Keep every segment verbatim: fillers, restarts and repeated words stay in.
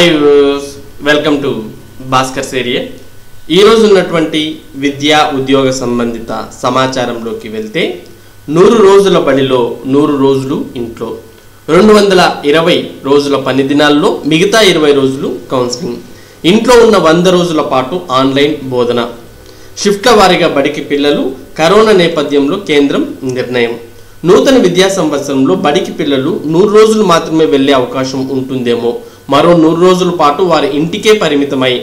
Welcome to Bhaskar సేరియల్. ఈరోజు ఉన్నటువంటి విద్యా ఉద్యోగ సంబంధిత సమాచారంలోకి వెళ్తే, నూరు రోజుల బడిలో నూరు రోజులు ఇంట్లో, రెండు వందల ఇరవై రోజుల పని దినాల్లో మిగతా ఇరవై రోజులు కౌన్సిలింగ్, ఇంట్లో ఉన్న వంద రోజుల పాటు ఆన్లైన్ బోధన, షిఫ్ట్ల వారీగా బడికి పిల్లలు, కరోనా నేపథ్యంలో కేంద్రం నిర్ణయం. నూతన విద్యా సంవత్సరంలో బడికి పిల్లలు నూరు రోజులు మాత్రమే వెళ్లే అవకాశం ఉంటుందేమో, మరో నూరు రోజుల పాటు వారి ఇంటికే పరిమితమై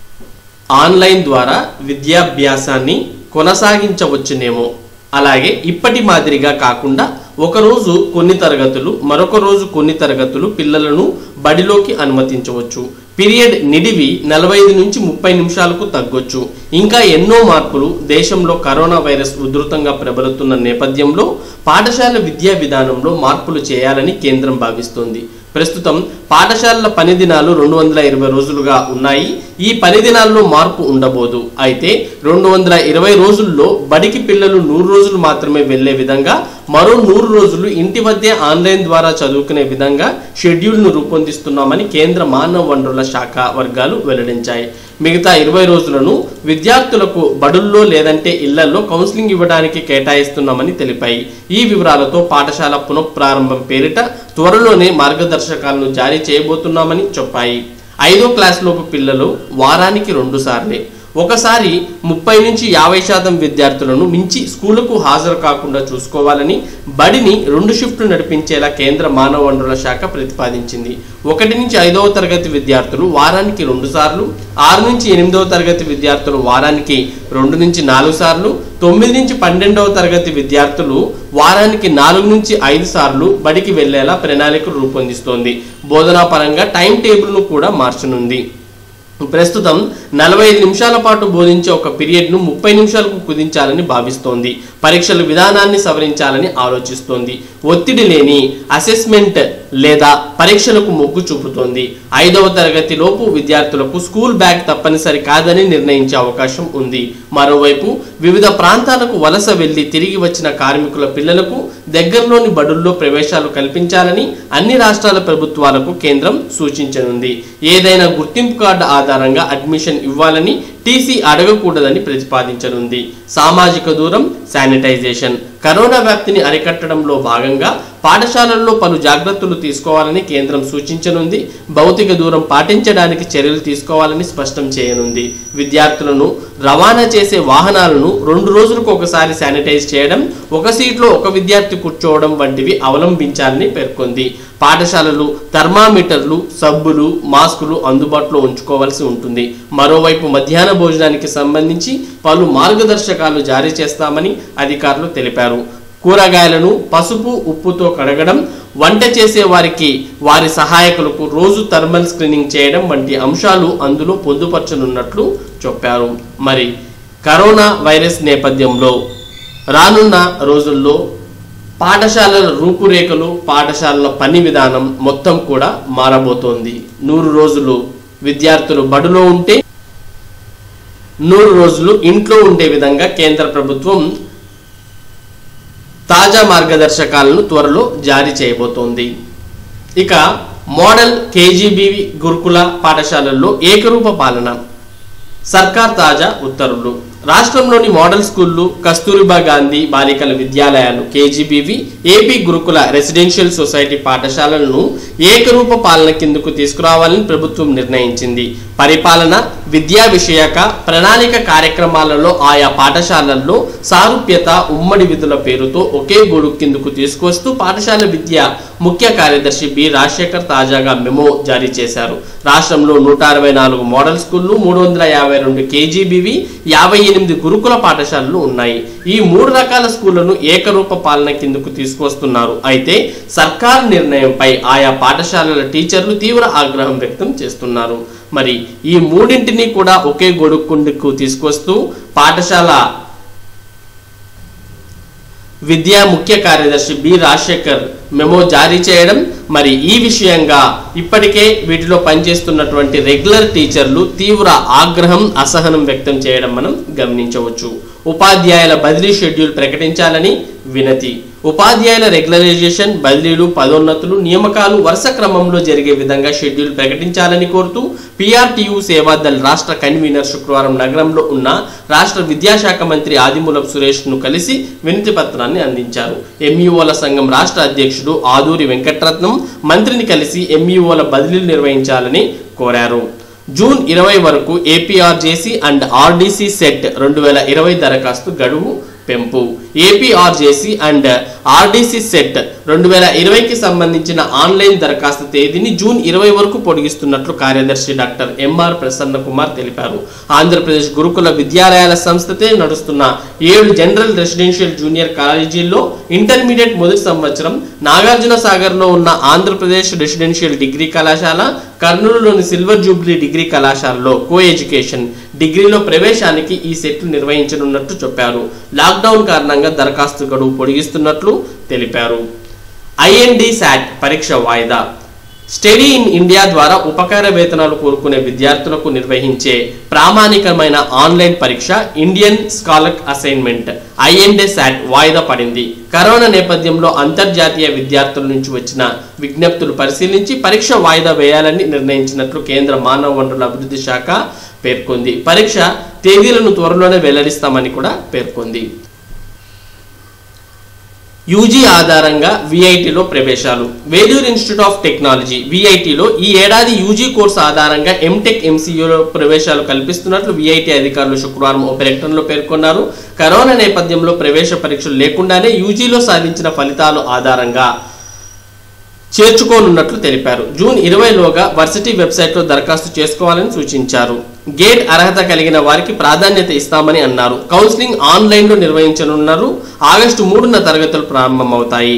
ఆన్లైన్ ద్వారా విద్యాభ్యాసాన్ని కొనసాగించవచ్చునేమో. అలాగే ఇప్పటి మాదిరిగా కాకుండా ఒకరోజు కొన్ని తరగతులు, మరొక రోజు కొన్ని తరగతులు పిల్లలను బడిలోకి అనుమతించవచ్చు. పీరియడ్ నిడివి నలభై ఐదు నుంచి ముప్పై నిమిషాలకు తగ్గొచ్చు. ఇంకా ఎన్నో మార్పులు. దేశంలో కరోనా వైరస్ ఉధృతంగా ప్రబలుతున్న నేపథ్యంలో పాఠశాల విద్యా విధానంలో మార్పులు చేయాలని కేంద్రం భావిస్తోంది. ప్రస్తుతం పాఠశాలల పని దినాలు రెండు వందల ఇరవై రోజులుగా ఉన్నాయి. ఈ పని దినాల్లో మార్పు ఉండబోదు. అయితే రెండు వందల ఇరవై రోజుల్లో బడికి పిల్లలు నూరు రోజులు మాత్రమే వెళ్లే విధంగా, మరో నూరు రోజులు ఇంటి వద్దే ఆన్లైన్ ద్వారా చదువుకునే విధంగా షెడ్యూల్ను రూపొందిస్తున్నామని కేంద్ర మానవ వనరుల శాఖ వర్గాలు వెల్లడించాయి. మిగతా ఇరవై రోజులను విద్యార్థులకు బడుల్లో లేదంటే ఇళ్లలో కౌన్సిలింగ్ ఇవ్వడానికి కేటాయిస్తున్నామని తెలిపాయి. ఈ వివరాలతో పాఠశాల పునఃప్రారంభం పేరిట త్వరలోనే మార్గదర్శకాలను జారీ చేయబోతున్నామని చెప్పాయి. ఐదో క్లాస్లోపు పిల్లలు వారానికి రెండు సార్లే, ఒకసారి ముప్పై నుంచి యాభై శాతం విద్యార్థులను మించి స్కూలుకు హాజరు కాకుండా చూసుకోవాలని బడిని రెండు షిఫ్ట్లు నడిపించేలా కేంద్ర మానవ వనరుల శాఖ ప్రతిపాదించింది. ఒకటి నుంచి ఐదవ తరగతి విద్యార్థులు వారానికి రెండు సార్లు, ఆరు నుంచి ఎనిమిదవ తరగతి విద్యార్థులు వారానికి రెండు నుంచి నాలుగు సార్లు, తొమ్మిది నుంచి పన్నెండవ తరగతి విద్యార్థులు వారానికి నాలుగు నుంచి ఐదు సార్లు బడికి వెళ్లేలా ప్రణాళికలు రూపొందిస్తోంది. బోధనా పరంగా టైం టేబుల్ను కూడా మార్చనుంది. ప్రస్తుతం నలభై ఐదు నిమిషాల పాటు బోధించే ఒక పీరియడ్ను ముప్పై నిమిషాలకు కుదించాలని భావిస్తోంది. పరీక్షల విధానాన్ని సవరించాలని ఆలోచిస్తోంది. ఒత్తిడి లేని అసెస్మెంట్ లేదా పరీక్షలకు మొగ్గు చూపుతోంది. ఐదవ తరగతి లోపు విద్యార్థులకు స్కూల్ బ్యాగ్ తప్పనిసరి కాదని నిర్ణయించే అవకాశం ఉంది. మరోవైపు వివిధ ప్రాంతాలకు వలస వెళ్లి తిరిగి వచ్చిన కార్మికుల పిల్లలకు దగ్గరలోని బడుల్లో ప్రవేశాలు కల్పించాలని అన్ని రాష్ట్రాల ప్రభుత్వాలకు కేంద్రం సూచించనుంది. ఏదైనా గుర్తింపు కార్డు ఆధారంగా అడ్మిషన్ ఇవ్వాలని, టీసీ అడగకూడదని ప్రతిపాదించనుంది. సామాజిక దూరం, శానిటైజేషన్. కరోనా వ్యాప్తిని అరికట్టడంలో భాగంగా పాఠశాలల్లో పలు జాగ్రత్తలు తీసుకోవాలని కేంద్రం సూచించనుంది. భౌతిక దూరం పాటించడానికి చర్యలు తీసుకోవాలని స్పష్టం చేయనుంది. విద్యార్థులను రవాణా చేసే వాహనాలను రెండు రోజులకు ఒకసారి శానిటైజ్ చేయడం, ఒక సీట్లో ఒక విద్యార్థి కూర్చోవడం వంటివి అవలంబించాలని పేర్కొంది. పాఠశాలలు థర్మామీటర్లు, సబ్బులు, మాస్కులు అందుబాటులో ఉంచుకోవాల్సి ఉంటుంది. మరోవైపు మధ్యాహ్న భోజనానికి సంబంధించి పలు మార్గదర్శకాలు జారీ చేస్తామని అధికారులు తెలిపారు. కూరగాయలను పసుపు, ఉప్పుతో కడగడం, వంట చేసే వారికి వారి సహాయకులకు రోజు థర్మల్ స్క్రీనింగ్ చేయడం వంటి అంశాలు అందులో పొందుపరచనున్నట్లు చెప్పారు. మరి కరోనా వైరస్ నేపథ్యంలో రానున్న రోజుల్లో పాఠశాలల రూపురేఖలు, పాఠశాలల పని విధానం మొత్తం కూడా మారబోతోంది. నూరు రోజులు విద్యార్థులు బడిలో ఉంటే నూరు రోజులు ఇంట్లో ఉండే విధంగా కేంద్ర ప్రభుత్వం తాజా మార్గదర్శకాలను త్వరలో జారీ చేయబోతోంది. ఇక మోడల్ కేజీబీవి గురుకుల పాఠశాలల్లో ఏకరూప పాలన, సర్కార్ తాజా ఉత్తర్వులు. రాష్ట్రంలోని మోడల్ స్కూళ్లు, కస్తూరిబా గాంధీ బాలికల విద్యాలయాలు, కేజీబీవి, ఏపీ గురుకుల రెసిడెన్షియల్ సొసైటీ పాఠశాలలను ఏకరూప పాలన కిందకు తీసుకురావాలని ప్రభుత్వం నిర్ణయించింది. పరిపాలన, విద్యా విషయక ప్రణాళిక కార్యక్రమాలలో ఆయా పాఠశాలల్లో సారూప్యత, ఉమ్మడి విధుల పేరుతో ఒకే గొడుగు కిందకు తీసుకొస్తూ పాఠశాల విద్య ముఖ్య కార్యదర్శి బి రాజశేఖర్ తాజాగా మెమో జారీ చేశారు. రాష్ట్రంలో నూట అరవై నాలుగు మోడల్ స్కూళ్లు, మూడు వందల యాభై రెండు కేజీబీవి, యాభై ఎనిమిది గురుకుల పాఠశాలలు ఉన్నాయి. ఈ మూడు రకాల స్కూళ్లను ఏకరూప పాలన కిందకు తీసుకొస్తున్నారు. అయితే సర్కార్ నిర్ణయంపై ఆయా పాఠశాలల టీచర్లు తీవ్ర ఆగ్రహం వ్యక్తం చేస్తున్నారు. మరి ఈ మూడింటిని కూడా ఒకే గొడుగు కిందకు తీసుకొస్తూ పాఠశాల విద్యా ముఖ్య కార్యదర్శి బి రాజశేఖర్ మెమో జారీ చేయడం, మరి ఈ విషయంగా ఇప్పటికే వీటిలో పనిచేస్తున్నటువంటి రెగ్యులర్ టీచర్లు తీవ్ర ఆగ్రహం, అసహనం వ్యక్తం చేయడం మనం గమనించవచ్చు. ఉపాధ్యాయుల బదిలీ షెడ్యూల్ ప్రకటించాలని వినతి. ఉపాధ్యాయుల రెగ్యులరైజేషన్, బదిలీలు, పదోన్నతులు, నియామకాలు వరుస క్రమంలో జరిగే విధంగా షెడ్యూల్ ప్రకటించాలని కోరుతూ పీఆర్టీయూ సేవాదల్ రాష్ట్ర కన్వీనర్ శుక్రవారం నగరంలో ఉన్న రాష్ట్ర విద్యాశాఖ మంత్రి ఆదిమూలపు సురేష్ ను కలిసి వినతి పత్రాన్ని అందించారు. ఎంఈఓల సంఘం రాష్ట్ర అధ్యక్షుడు ఆదూరి వెంకటరత్నం మంత్రిని కలిసి ఎంఈఓల బదిలీలు నిర్వహించాలని కోరారు. జూన్ ఇరవై వరకు ఏపీఆర్జేసీ అండ్ ఆర్డీసీ సెట్ రెండు వేల ఇరవై దరఖాస్తు గడువు పెంపు. ఏపీఆర్జేసీ అండ్ ఆర్డీసీ సెట్ రెండు వేల ఇరవైకి సంబంధించిన ఆన్లైన్ దరఖాస్తు తేదీని జూన్ ఇరవై వరకు పొడిగిస్తున్నట్లు కార్యదర్శి డాక్టర్ ఎంఆర్ ప్రసన్న కుమార్ తెలిపారు. ఆంధ్రప్రదేశ్ గురుకుల విద్యాలయాల సంస్థతే నడుస్తున్న ఏడు జనరల్ రెసిడెన్షియల్ జూనియర్ కాలేజీల్లో ఇంటర్మీడియట్ మొదటి సంవత్సరం, నాగార్జున సాగర్లో ఉన్న ఆంధ్రప్రదేశ్ రెసిడెన్షియల్ డిగ్రీ కళాశాల, కర్నూలులోని సిల్వర్ జూబ్లీ డిగ్రీ కళాశాలలో కో ఎడ్యుకేషన్ డిగ్రీలో ప్రవేశానికి ఈ సెట్లు నిర్వహించనున్నట్లు చెప్పారు. లాక్డౌన్ కారణంగా దరఖాస్తు గడువు పొడిగిస్తున్నట్లు తెలిపారు. ఐఎన్డి శాట్ పరీక్ష వాయిదా. స్టడీ ఇన్ ఇండియా ద్వారా ఉపకార వేతనాలు కోరుకునే విద్యార్థులకు నిర్వహించే ప్రామాణికమైన ఆన్లైన్ పరీక్ష Indian scholar assignment IND SAT వాయిదా పడింది. కరోనా నేపథ్యంలో అంతర్జాతీయ విద్యార్థుల నుంచి వచ్చిన విజ్ఞప్తులు పరిశీలించి పరీక్ష వాయిదా వేయాలని నిర్ణయించినట్లు కేంద్ర మానవ వనరుల అభివృద్ధి శాఖ పేర్కొంది. పరీక్ష తేదీలను త్వరలోనే వెల్లడిస్తామని కూడా పేర్కొంది. యూజీ ఆధారంగా విఐటిలో ప్రవేశాలు. వేలూరు ఇన్స్టిట్యూట్ ఆఫ్ టెక్నాలజీ విఐటిలో ఈ ఏడాది యూజీ కోర్సు ఆధారంగా ఎంటెక్ ఎంసీయూలో ప్రవేశాలు కల్పిస్తున్నట్లు విఐటి అధికారులు శుక్రవారం ఓ ప్రకటనలో పేర్కొన్నారు. కరోనా నేపథ్యంలో ప్రవేశ పరీక్షలు లేకుండానే యూజీలో సాధించిన ఫలితాల ఆధారంగా చేర్చుకోనున్నట్లు తెలిపారు. జూన్ ఇరవైలోగా వర్సిటీ వెబ్సైట్లో దరఖాస్తు చేసుకోవాలని సూచించారు. గేట్ అర్హత కలిగిన వారికి ప్రాధాన్యత ఇస్తామని అన్నారు. కౌన్సిలింగ్ ఆన్లైన్లో నిర్వహించనున్నారు. ఆగస్టు మూడున తరగతులు ప్రారంభమవుతాయి.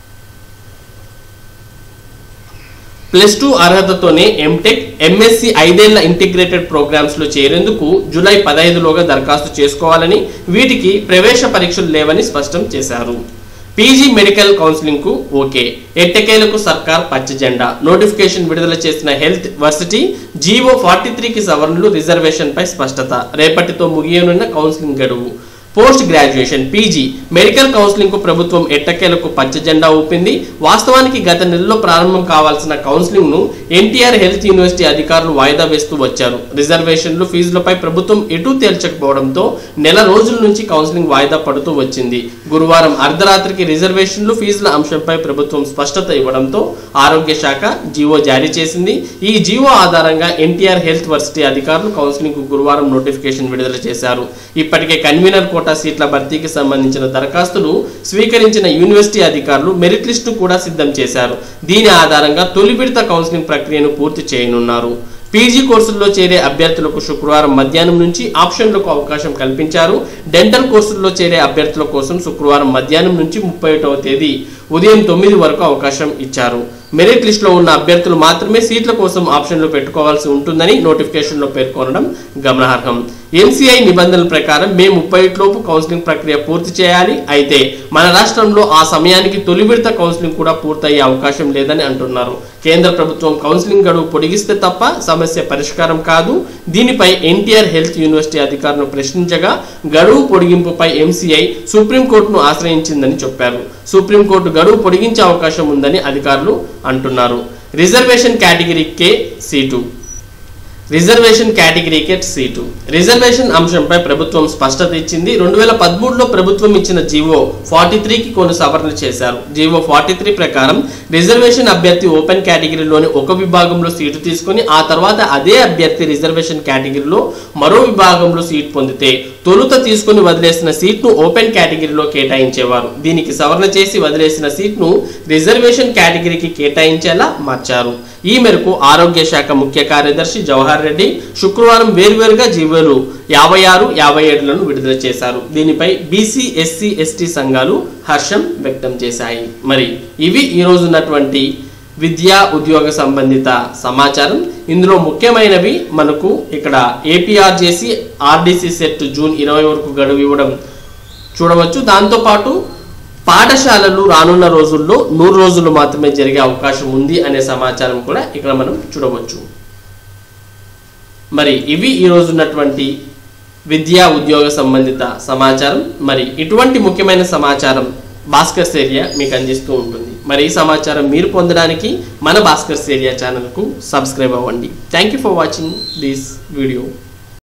ప్లస్ టూ అర్హతతోనే ఎంటెక్, ఎంఎస్సి ఐదేళ్ల ఇంటిగ్రేటెడ్ ప్రోగ్రామ్స్ లో చేరేందుకు జూలై పదహైదులోగా దరఖాస్తు చేసుకోవాలని, వీటికి ప్రవేశ పరీక్షలు లేవని స్పష్టం చేశారు. పీజీ మెడికల్ కౌన్సిలింగ్ కు ఓకే. ఎట్టకేలకు సర్కార్ పచ్చ జెండా. నోటిఫికేషన్ విడుదల చేసిన హెల్త్ వర్సిటీ జీవో ఫార్టీ త్రీకి సవరణలు, రిజర్వేషన్ పై స్పష్టత. రేపటితో ముగియనున్న కౌన్సిలింగ్ గడువు. Post graduation PG medical counselling కు ప్రభుత్వం ఎట్టకేలకు పచ్చ జెండా ఊపింది. వాస్తవానికి గత నెలలో ప్రారంభం కావాల్సిన కౌన్సిలింగ్ ను ఎన్టీఆర్ హెల్త్ యూనివర్సిటీ అధికారులు వాయిదా వేస్తూ వచ్చారు. రిజర్వేషన్లు, ఫీజులపై ప్రభుత్వం ఎటూ తేల్చకపోవడంతో నెల రోజుల నుంచి కౌన్సిలింగ్ వాయిదా పడుతూ వచ్చింది. గురువారం అర్ధరాత్రికి రిజర్వేషన్లు, ఫీజుల అంశంపై ప్రభుత్వం స్పష్టత ఇవ్వడంతో ఆరోగ్య శాఖ జీవో జారీ చేసింది. ఈ జీవో ఆధారంగా ఎన్టీఆర్ హెల్త్ వర్సిటీ అధికారులు కౌన్సిలింగ్ కు గురువారం నోటిఫికేషన్ విడుదల చేశారు. ఇప్పటికే కన్వీనర్ కోటా సీట్ల భర్తీకి సంబంధించిన దరఖాస్తులు స్వీకరించిన యూనివర్సిటీ అధికారులు మెరిట్ లిస్టు కూడా సిద్ధం చేశారు. దీని ఆధారంగా తొలి విడత కౌన్సిలింగ్ ప్రక్రియను పూర్తి చేయనున్నారు. పీజీ కోర్సుల్లో చేరే అభ్యర్థులకు శుక్రవారం మధ్యాహ్నం నుంచి ఆప్షన్లకు అవకాశం కల్పించారు. డెంటల్ కోర్సుల్లో చేరే అభ్యర్థుల కోసం శుక్రవారం మధ్యాహ్నం నుంచి ముప్పై ఒకటవ తేదీ ఉదయం తొమ్మిది వరకు అవకాశం ఇచ్చారు. మెరిట్ లిస్టులో ఉన్న అభ్యర్థులు మాత్రమే సీట్ల కోసం ఆప్షన్లు పెట్టుకోవాల్సి ఉంటుందని నోటిఫికేషన్లో పేర్కొనడం గమనార్హం. ఎంసీఐ నిబంధనల ప్రకారం మే ముప్పై లోపు కౌన్సిలింగ్ ప్రక్రియ పూర్తి చేయాలి. అయితే మన రాష్ట్రంలో ఆ సమయానికి తొలి విడత కౌన్సిలింగ్ కూడా పూర్తయ్యే అవకాశం లేదని అంటున్నారు. కేంద్ర ప్రభుత్వం కౌన్సిలింగ్ గడువు పొడిగిస్తే తప్ప సమస్య పరిష్కారం కాదు. దీనిపై ఎన్టీఆర్ హెల్త్ యూనివర్సిటీ అధికారులను ప్రశ్నించగా గడువు పొడిగింపుపై ఎంసీఐ సుప్రీంకోర్టును ఆశ్రయించిందని చెప్పారు. సుప్రీంకోర్టు గడువు పొడిగించే అవకాశం ఉందని అధికారులు అంటున్నారు. రిజర్వేషన్ కేటగిరీకే సీటు. రిజర్వేషన్ కేటగిరీకే సీటు రిజర్వేషన్ అంశంపై ప్రభుత్వం స్పష్టత ఇచ్చింది. రెండు వేల పదమూడులో ప్రభుత్వం ఇచ్చిన జీవో ఫార్టీ త్రీకి కొన్ని సవరణ చేశారు. జీవో ఫార్టీ త్రీ ప్రకారం రిజర్వేషన్ అభ్యర్థి ఓపెన్ కేటగిరీలోని ఒక విభాగంలో సీటు తీసుకుని ఆ తర్వాత అదే అభ్యర్థి రిజర్వేషన్ కేటగిరీలో మరో విభాగంలో సీట్ పొందితే తొలుత తీసుకుని వదిలేసిన సీట్ను ఓపెన్ కేటగిరీలో కేటాయించేవారు. దీనికి సవరణ చేసి వదిలేసిన సీట్ను రిజర్వేషన్ కేటగిరీకి కేటాయించేలా మార్చారు. ఈ మేరకు ఆరోగ్య శాఖ ముఖ్య కార్యదర్శి జవహర్ రెడ్డి శుక్రవారం వేర్వేరుగా జీవోలు యాభై ఆరు యాభై ఏడులను విడుదల చేశారు. దీనిపై బీసీ ఎస్సీ ఎస్టీ సంఘాలు హర్షం వ్యక్తం చేశాయి. మరి ఇవి ఈ రోజు ఉన్నటువంటి విద్యా ఉద్యోగ సంబంధిత సమాచారం. ఇందులో ముఖ్యమైనవి మనకు ఇక్కడ ఏపీఆర్జేసీ ఆర్డీసీ సెట్ జూన్ ఇరవై వరకు గడువు ఇవ్వడం చూడవచ్చు. దాంతోపాటు పాఠశాలలు రానున్న రోజుల్లో నూరు రోజులు మాత్రమే జరిగే అవకాశం ఉంది అనే సమాచారం కూడా ఇక్కడ మనం చూడవచ్చు. మరి ఇవి ఈ రోజు ఉన్నటువంటి విద్యా ఉద్యోగ సంబంధిత సమాచారం. మరి ఇటువంటి ముఖ్యమైన సమాచారం భాస్కర్స్ ఏరియా మీకు అందిస్తూ ఉంటుంది. మరి ఈ సమాచారం మీరు పొందడానికి మన భాస్కర్స్ ఏరియా ఛానల్కు సబ్స్క్రైబ్ అవ్వండి. Thank you for watching this video.